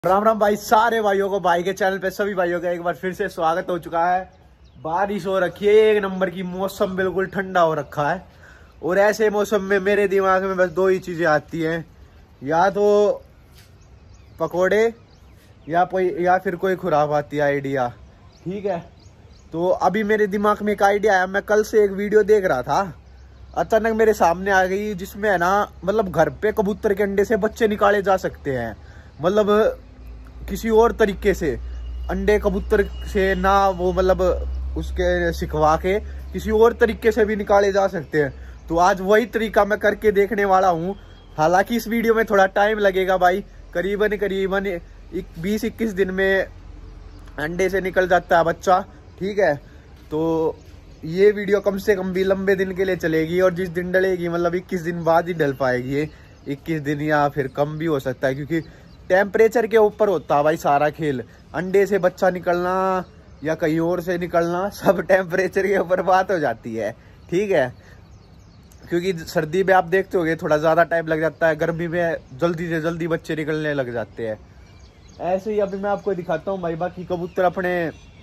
राम राम भाई, सारे भाइयों को, भाई के चैनल पे सभी भाइयों का एक बार फिर से स्वागत हो चुका है। बारिश हो रखी है, एक नंबर की मौसम, बिल्कुल ठंडा हो रखा है। और ऐसे मौसम में मेरे दिमाग में बस दो ही चीजें आती हैं, या तो पकोड़े या फिर कोई खुराफाती आइडिया। ठीक है, तो अभी मेरे दिमाग में एक आइडिया आया। मैं कल से एक वीडियो देख रहा था, अचानक मेरे सामने आ गई, जिसमें है ना, मतलब घर पे कबूतर के अंडे से बच्चे निकाले जा सकते हैं। मतलब किसी और तरीके से अंडे कबूतर से ना, वो मतलब उसके सिखवा के किसी और तरीके से भी निकाले जा सकते हैं। तो आज वही तरीका मैं करके देखने वाला हूँ। हालांकि इस वीडियो में थोड़ा टाइम लगेगा भाई, करीबन 20-21 दिन में अंडे से निकल जाता है बच्चा। ठीक है, तो ये वीडियो कम से कम भी लंबे दिन के लिए चलेगी, और जिस दिन डलेगी मतलब 21 दिन बाद ही डल पाएगी ये। 21 दिन या फिर कम भी हो सकता है, क्योंकि टेम्परेचर के ऊपर होता है भाई सारा खेल। अंडे से बच्चा निकलना या कहीं और से निकलना, सब टेम्परेचर के ऊपर बात हो जाती है। ठीक है, क्योंकि सर्दी में आप देखते होगे थोड़ा ज़्यादा टाइम लग जाता है, गर्मी में जल्दी से जल्दी बच्चे निकलने लग जाते हैं। ऐसे ही अभी मैं आपको दिखाता हूँ भाई। बाकी कबूतर अपने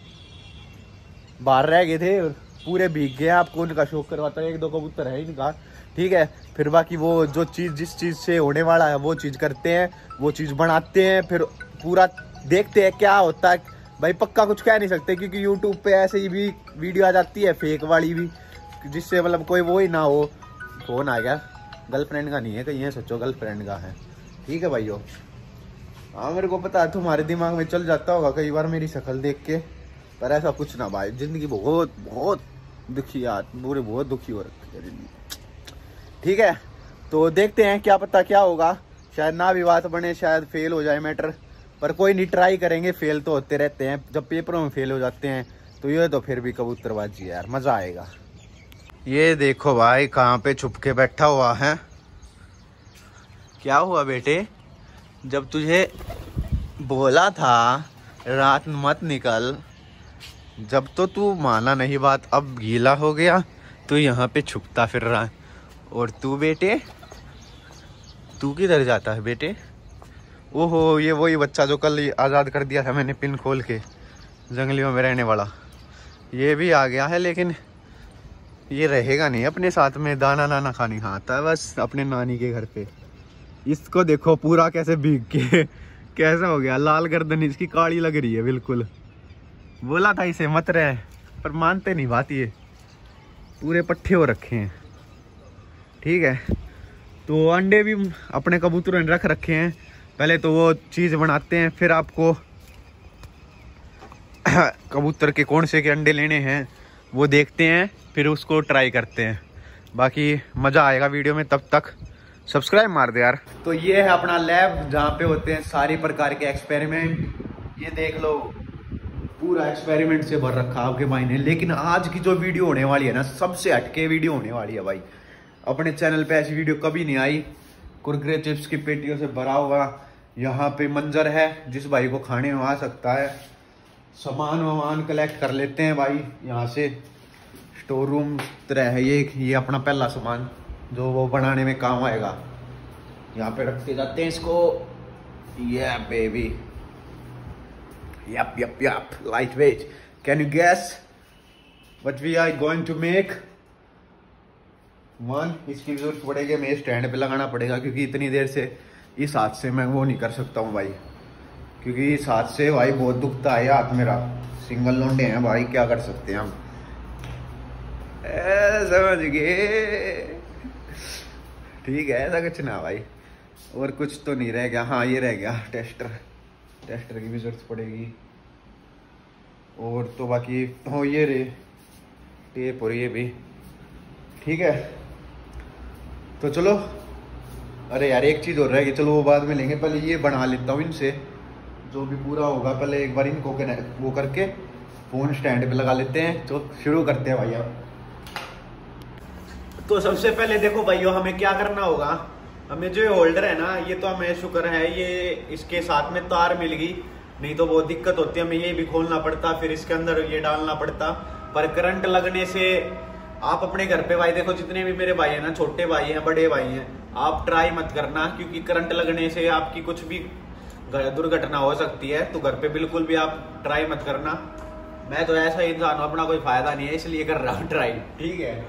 बाहर रह गए थे, पूरे भीग गए। आपको उनका शौक करवाता है, 1-2 कबूतर है इनका। ठीक है, फिर बाकी वो जो चीज़ जिस चीज़ से होने वाला है वो चीज़ करते हैं, वो चीज़ बनाते हैं, फिर पूरा देखते हैं क्या होता है भाई। पक्का कुछ कह नहीं सकते, क्योंकि यूट्यूब पे ऐसे ही भी वीडियो आ जाती है फेक वाली भी, जिससे मतलब कोई वो ही ना हो। फोन आ गया, गर्लफ्रेंड का नहीं है कहीं है, सोचो गर्लफ्रेंड का है। ठीक है भाइयों, हाँ मेरे को पता है तुम्हारे दिमाग में चल जाता होगा कई बार मेरी शक्ल देख के, पर ऐसा कुछ ना भाई। जिंदगी बहुत बहुत दुखी यार, पूरे बहुत दुखी हो रखी है जिंदगी। ठीक है, तो देखते हैं, क्या पता क्या होगा। शायद ना भी बात बने, शायद फेल हो जाए मैटर, पर कोई नहीं, ट्राई करेंगे। फेल तो होते रहते हैं, जब पेपरों में फेल हो जाते हैं तो ये तो फिर भी कबूतरबाजी है यार, मजा आएगा। ये देखो भाई कहाँ पे छुप के बैठा हुआ है। क्या हुआ बेटे, जब तुझे बोला था रात मत निकल, जब तो तू माना नहीं बात, अब गीला हो गया तो यहाँ पे छुपता फिर रहा है। और तू बेटे, तू किधर जाता है बेटे? ओहो, ये वही बच्चा जो कल आज़ाद कर दिया था मैंने पिन खोल के, जंगलियों में रहने वाला। ये भी आ गया है, लेकिन ये रहेगा नहीं अपने साथ में, दाना नाना खाने खाता है बस अपने नानी के घर पे। इसको देखो पूरा कैसे भीग के कैसा हो गया, लाल गर्दन इसकी काली लग रही है बिल्कुल। बोला था इसे मत रहे, पर मानते नहीं बात, ये पूरे पट्टे हो रखे हैं। ठीक है, तो अंडे भी अपने कबूतरों ने रख रखे हैं। पहले तो वो चीज़ बनाते हैं, फिर आपको कबूतर के कौन से के अंडे लेने हैं वो देखते हैं, फिर उसको ट्राई करते हैं। बाकी मज़ा आएगा वीडियो में, तब तक सब्सक्राइब मार दे यार। तो ये है अपना लैब, जहाँ पे होते हैं सारे प्रकार के एक्सपेरिमेंट। ये देख लो, पूरा एक्सपेरिमेंट से भर रखा आपके भाई ने। लेकिन आज की जो वीडियो होने वाली है ना, सबसे हटके वीडियो होने वाली है भाई। अपने चैनल पे ऐसी वीडियो कभी नहीं आई। कुरकुरे चिप्स की पेटियों से भरा हुआ यहाँ पे मंजर है, जिस भाई को खाने में आ सकता है। सामान वामान कलेक्ट कर लेते हैं भाई यहाँ से। स्टोर रूम तरह है ये अपना पहला सामान जो वो बनाने में काम आएगा। यहाँ पे रखते जाते हैं इसको। ये baby, yup yup yup, light weight. Can you guess what we are going to make? इसकी जरूरत पड़ेगी, मैं स्टैंड पे लगाना पड़ेगा, क्योंकि इतनी देर से इस हाथ से मैं वो नहीं कर सकता हूँ भाई, क्योंकि इस हाथ से भाई बहुत दुखता है हाथ मेरा। सिंगल लोंडे हैं भाई, क्या कर सकते हैं हम। समझ गए? ठीक है, ऐसा कुछ ना भाई, और कुछ तो नहीं रह गया। हाँ ये रह गया टेस्टर की भी जरूरत पड़ेगी। और तो बाकी हो ये रे टेप और ये भी। ठीक है, तो चलो। अरे यार एक चीज़ और रहेगी, चलो वो बाद में लेंगे, पहले ये बना लेता हूँ इनसे। जो भी पूरा होगा पहले एक बार इनको वो करके फ़ोन स्टैंड पे लगा लेते हैं। तो शुरू करते हैं भाई अब। तो सबसे पहले देखो भाइयों, हमें क्या करना होगा। हमें जो होल्डर है ना, ये तो हमें शुक्र है ये इसके साथ में तार मिल गई, नहीं तो बहुत दिक्कत होती है। हमें ये भी खोलना पड़ता, फिर इसके अंदर ये डालना पड़ता। पर करंट लगने से आप अपने घर पे भाई देखो, जितने भी मेरे भाई हैं ना, छोटे भाई हैं बड़े भाई हैं, आप ट्राई मत करना, क्योंकि करंट लगने से आपकी कुछ भी दुर्घटना हो सकती है, तो घर पे बिल्कुल भी आप ट्राई मत करना। मैं तो ऐसा इंसान हूं, अपना कोई फायदा नहीं है इसलिए कर रहा हूँ ट्राई, ठीक है।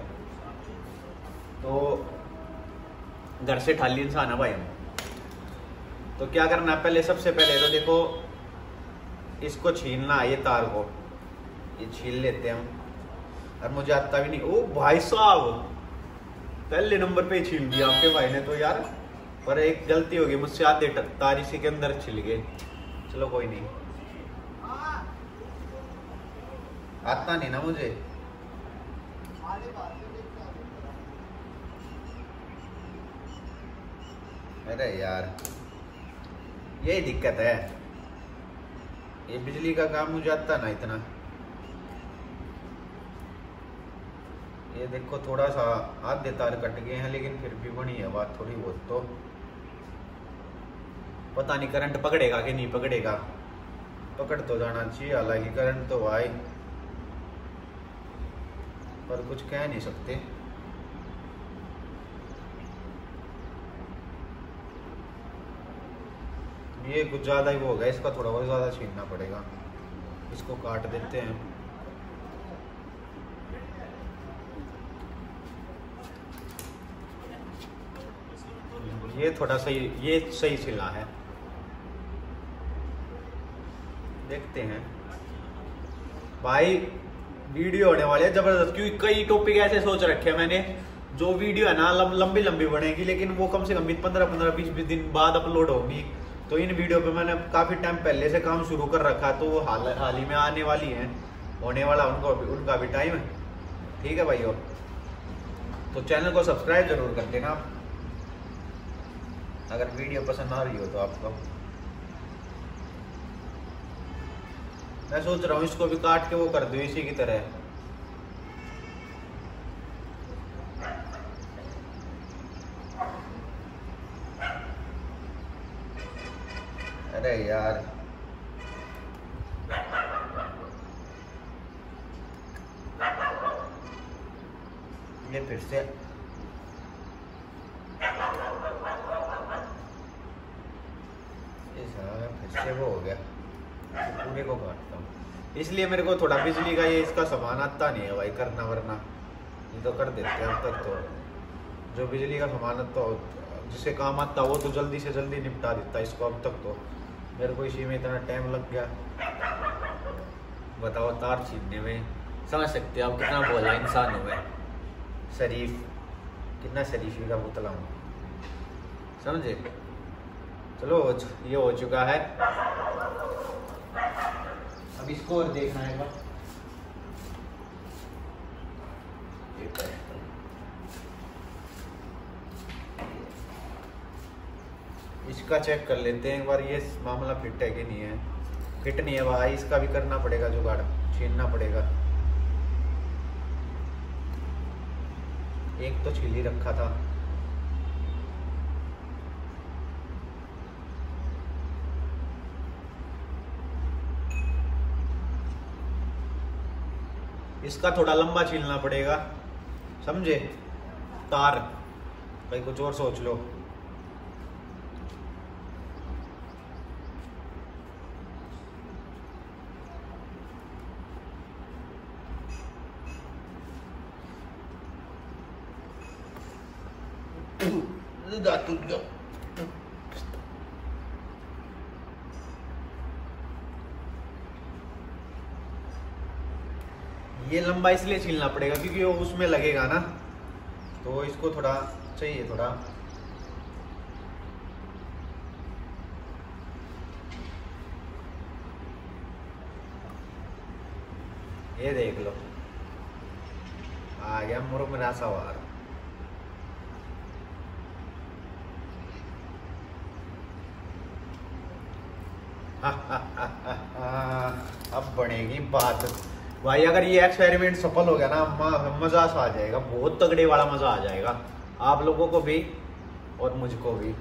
तो घर से ठाली इंसान है भाई हम। तो क्या करना है, पहले सबसे पहले तो देखो इसको छीलना है, ये तार को ये छील लेते हैं हम। और मुझे आता भी नहीं। ओ भाई साहब, पहले नंबर पे ही छील दिया आपके भाई ने तो यार, पर एक गलती हो गई मुझसे, आधे तार इसी के अंदर छिल गए। चलो कोई नहीं, आता नहीं ना मुझे। अरे यार यही दिक्कत है, ये बिजली का काम मुझे आता ना इतना। ये देखो थोड़ा सा आधे तार कट गए हैं, लेकिन फिर भी बनी है बात थोड़ी बहुत। तो पता नहीं करंट पकड़ेगा कि नहीं पकड़ेगा, पकड़ तो जाना चाहिए हालांकि करंट तो भाई, पर कुछ कह नहीं सकते। ये कुछ ज्यादा ही वो हो गया, इसका थोड़ा और ज्यादा छीनना पड़ेगा। इसको काट देते हैं। ये थोड़ा सही, ये सही छिला है, देखते हैं भाई। वीडियो होने वाली है जबरदस्त, क्योंकि कई टॉपिक ऐसे सोच रखे हैं मैंने, जो वीडियो है ना लंबी लंबी बनेगी, लेकिन वो कम से कम 15-15 20-20 दिन बाद अपलोड होगी। तो इन वीडियो पे मैंने काफी टाइम पहले से काम शुरू कर रखा, तो वो हाल ही में आने वाली है, होने वाला उनका भी टाइम है, ठीक है भाई। तो चैनल को सब्सक्राइब जरूर कर देना अगर वीडियो पसंद आ रही हो तो आपको। मैं सोच रहा हूँ इसको भी काट के वो कर दूं इसी की तरह। अरे यार ये फिर से वो हो गया, पूरे को काटता हूँ। इसलिए मेरे को थोड़ा बिजली का ये इसका सामान आता नहीं है भाई करना, वरना ये तो कर देते हैं अब तक। तो जो बिजली का सामान आता हो, जिसे काम आता वो तो जल्दी से जल्दी निपटा देता इसको। अब तक तो मेरे को इसी में इतना टाइम लग गया, बताओ तार छीनने में। समझ सकते हो आप कितना बोला इंसान हूँ मैं, शरीफ, कितना शरीफी का पुतला हूँ, समझे। चलो ये हो चुका है, अब इसको और देखना है। इसका चेक कर लेते हैं एक बार, ये मामला फिट है कि नहीं है। फिट नहीं है भाई, इसका भी करना पड़ेगा जुगाड़, छीनना पड़ेगा। एक तो छील ही रखा था। इसका थोड़ा लंबा छीलना पड़ेगा, समझे। तार भाई कुछ और सोच लो। ये लंबा इसलिए छीलना पड़ेगा क्योंकि वो उसमें लगेगा ना, तो इसको थोड़ा चाहिए थोड़ा। ये देख लो आ गया मुरमुरा सवार। अब बनेगी बात भाई। अगर ये एक्सपेरिमेंट सफल हो गया ना, मजा सा आ जाएगा, बहुत तगड़े वाला मजा आ जाएगा आप लोगों को भी और मुझको भी।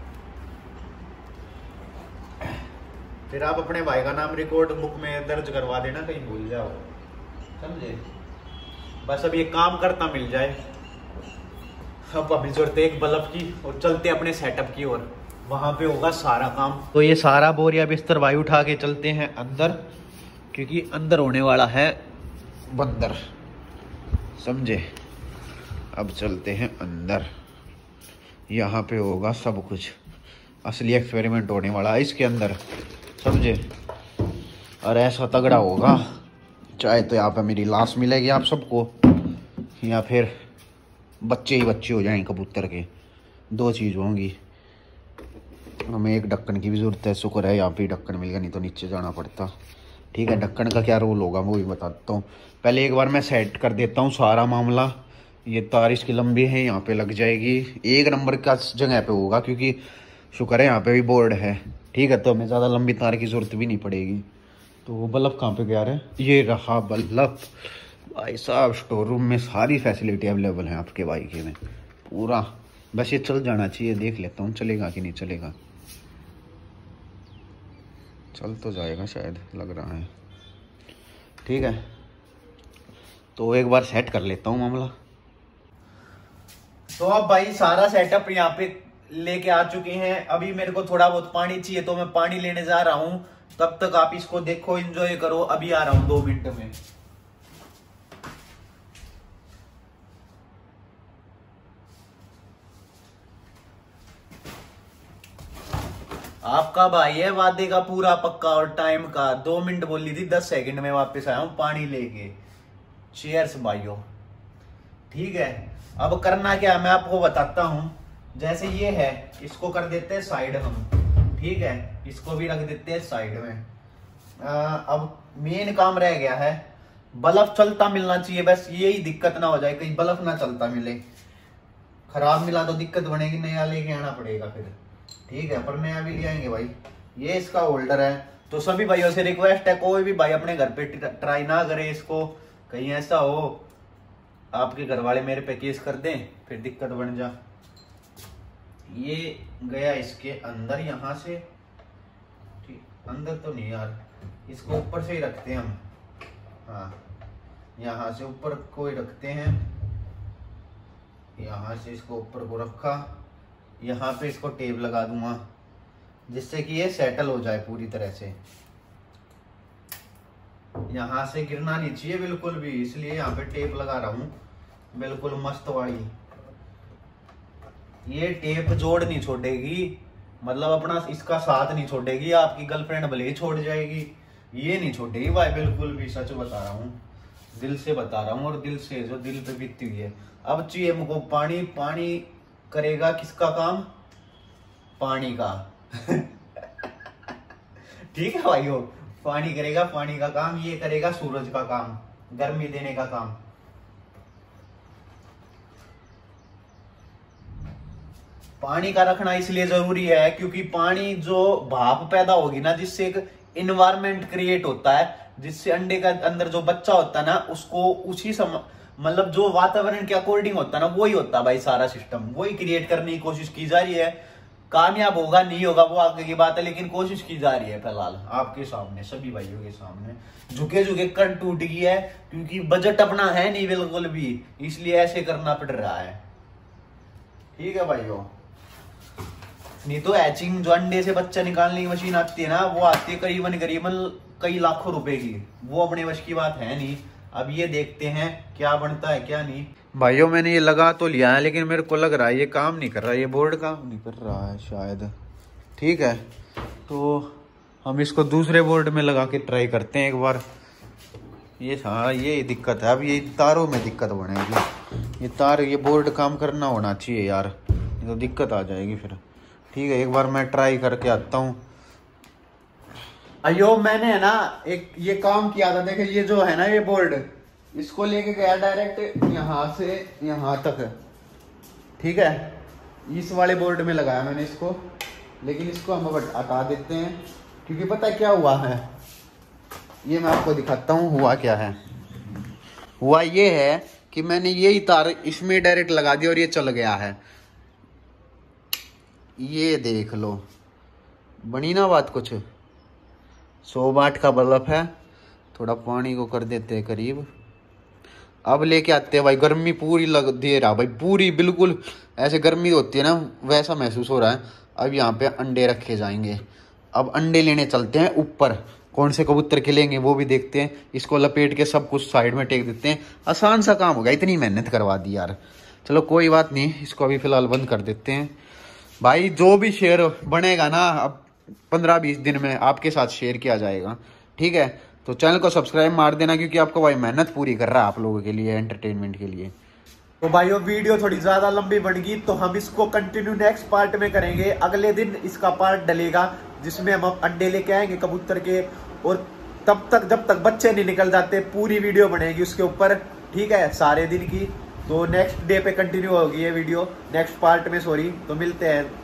फिर आप अपने भाई का नाम रिकॉर्ड बुक में दर्ज करवा देना, कहीं भूल जाओ, समझे। बस अब ये काम करता मिल जाए। अब अभी जरूरत है एक बल्ब की, और चलते अपने सेटअप की ओर। वहां पे होगा सारा काम। तो ये सारा बोरिया बिस्तर भाई उठा के चलते हैं अंदर, क्योंकि अंदर होने वाला है बंदर, समझे। अब चलते हैं अंदर, यहाँ पे होगा सब कुछ, असली एक्सपेरिमेंट होने वाला है इसके अंदर, समझे। और ऐसा तगड़ा होगा, चाहे तो यहाँ पे मेरी लाश मिलेगी आप सबको, या फिर बच्चे ही बच्चे हो जाएंगे कबूतर के, 2 चीज़ होंगी। हमें एक ढक्कन की भी ज़रूरत है, शुक्र है यहाँ पे ढक्कन मिल गया, नहीं तो नीचे जाना पड़ता। ठीक है, ढक्कन का क्या रोल होगा वो भी बताता हूँ। पहले एक बार मैं सेट कर देता हूँ सारा मामला। ये तार इसकी लंबी है, यहाँ पे लग जाएगी, 1 नंबर का जगह पे होगा, क्योंकि शुक्र है यहाँ पे भी बोर्ड है। ठीक है, तो हमें ज़्यादा लंबी तार की ज़रूरत भी नहीं पड़ेगी। तो वो बल्ब कहाँ पे गया है? ये रहा बल्ब। भाई साहब, स्टोर रूम में सारी फैसिलिटी अवेलेबल है आपके बाइक में पूरा। बस ये चल जाना चाहिए, देख लेता हूँ चलेगा कि नहीं चलेगा। चल तो जाएगा शायद, लग रहा है। ठीक है, तो एक बार सेट कर लेता हूँ मामला। तो अब भाई सारा सेटअप यहाँ पे लेके आ चुके हैं। अभी मेरे को थोड़ा बहुत पानी चाहिए, तो मैं पानी लेने जा रहा हूँ। तब तक आप इसको देखो, एंजॉय करो। अभी आ रहा हूँ 2 मिनट में। आपका भाई है वादे का पूरा पक्का और टाइम का। 2 मिनट बोली थी, 10 सेकंड में वापस आया हूं पानी लेके। चीयर्स भाइयों। ठीक है, अब करना क्या मैं आपको बताता हूं। जैसे ये है, इसको कर देते हैं साइड हम। ठीक है, इसको भी रख देते हैं साइड में। अब मेन काम रह गया है, बल्ब चलता मिलना चाहिए। बस यही दिक्कत ना हो जाए, कहीं बल्ब ना चलता मिले। खराब मिला तो दिक्कत बनेगी, नया लेके आना पड़ेगा फिर। ठीक है, पर नया भी ले आएंगे भाई। ये इसका होल्डर है। तो सभी भाइयों से रिक्वेस्ट है, कोई भी भाई अपने घर पे ट्राई ना करे इसको। कहीं ऐसा हो आपके घर वाले मेरे पे केस कर दें, फिर दिक्कत बन जा। ये गया इसके अंदर, यहां से। ठीक, अंदर तो नहीं यार, इसको ऊपर से ही रखते हैं हम। हाँ, यहां से ऊपर को ही रखते हैं। यहां से इसको ऊपर को रखा, यहाँ पे इसको टेप लगा दूंगा, जिससे कि ये सेटल हो जाए पूरी तरह से। यहाँ से गिरना नहीं चाहिए बिल्कुल भी, इसलिए यहाँ पे टेप लगा रहा हूँ बिल्कुल मस्त वाली। ये टेप जोड़ नहीं छोड़ेगी, मतलब अपना इसका साथ नहीं छोड़ेगी। आपकी गर्लफ्रेंड भले ही छोड़ जाएगी, ये नहीं छोड़ेगी भाई बिल्कुल भी। सच बता रहा हूँ, दिल से बता रहा हूँ, और दिल से जो दिल पे बीतती हुई है। अब चाहिए हमको पानी। पानी करेगा किसका काम? पानी का। ठीक है भाइयों, पानी करेगा पानी का काम। ये करेगा सूरज का काम, गर्मी देने का काम। पानी का रखना इसलिए जरूरी है क्योंकि पानी जो भाप पैदा होगी ना, जिससे एक इन्वायरमेंट क्रिएट होता है, जिससे अंडे का अंदर जो बच्चा होता है ना, उसको उसी मतलब जो वातावरण के अकॉर्डिंग होता है ना, वही होता है भाई। सारा सिस्टम वही क्रिएट करने की कोशिश की जा रही है। कामयाब होगा नहीं होगा वो आगे की बात है, लेकिन कोशिश की जा रही है फिलहाल आपके सामने, सभी भाइयों के सामने। झुके झुके कर टूट गई है, क्योंकि बजट अपना है नहीं बिल्कुल भी, इसलिए ऐसे करना पड़ रहा है। ठीक है भाइयों, नहीं तो हैचिंग जो अंडे से बच्चा निकालने की मशीन आती है ना, वो आती है करीबन कई लाखों रुपए की। वो अपने वश की बात है नहीं। अब ये देखते हैं क्या बनता है क्या नहीं। भाइयों, मैंने ये लगा तो लिया है, लेकिन मेरे को लग रहा है ये काम नहीं कर रहा, ये बोर्ड काम नहीं कर रहा है शायद। ठीक है, तो हम इसको दूसरे बोर्ड में लगा के ट्राई करते हैं एक बार। ये हाँ, ये दिक्कत है। अब ये तारों में दिक्कत बनेगी। ये तार, ये बोर्ड काम करना होना चाहिए यार, ये तो दिक्कत आ जाएगी फिर। ठीक है, एक बार मैं ट्राई करके आता हूँ। अयो, मैंने है ना एक ये काम किया था। देखे, ये जो है ना ये बोर्ड, इसको लेके गया डायरेक्ट यहाँ से यहाँ तक। ठीक है, इस वाले बोर्ड में लगाया मैंने इसको, लेकिन इसको हम हटा देते हैं, क्योंकि पता है क्या हुआ है। ये मैं आपको दिखाता हूँ हुआ क्या है। हुआ ये है कि मैंने यही तार इसमें डायरेक्ट लगा दिया और ये चल गया है। ये देख लो, बनी ना बात कुछ। 100 वाट का बल्ब है। थोड़ा पानी को कर देते हैं करीब। अब लेके आते हैं भाई। गर्मी पूरी लग दे रहा भाई, पूरी बिल्कुल ऐसे गर्मी होती है ना, वैसा महसूस हो रहा है। अब यहाँ पे अंडे रखे जाएंगे। अब अंडे लेने चलते हैं ऊपर, कौन से कबूतर के लेंगे वो भी देखते हैं। इसको लपेट के सब कुछ साइड में टेक देते हैं। आसान सा काम हो गया, इतनी मेहनत करवा दी यार। चलो कोई बात नहीं, इसको अभी फिलहाल बंद कर देते हैं। भाई जो भी शेयर बनेगा ना, अब 15-20 दिन में आपके साथ शेयर किया जाएगा, ठीक है। तो चैनल को सब्सक्राइब मार देना, क्योंकि आपको भाई मेहनत पूरी कर रहा है आप लोगों के लिए, एंटरटेनमेंट के लिए। तो भाइयों वीडियो थोड़ी ज्यादा लंबी बन गई, तो हम इसको कंटिन्यू नेक्स्ट पार्ट में करेंगे। अगले दिन इसका पार्ट डलेगा जिसमें हम अंडे लेके आएंगे कबूतर के, और तब तक जब तक बच्चे नहीं निकल जाते पूरी वीडियो बनेगी उसके ऊपर, ठीक है, सारे दिन की। तो नेक्स्ट डे पे कंटिन्यू होगी ये वीडियो, नेक्स्ट पार्ट में, सॉरी। तो मिलते हैं।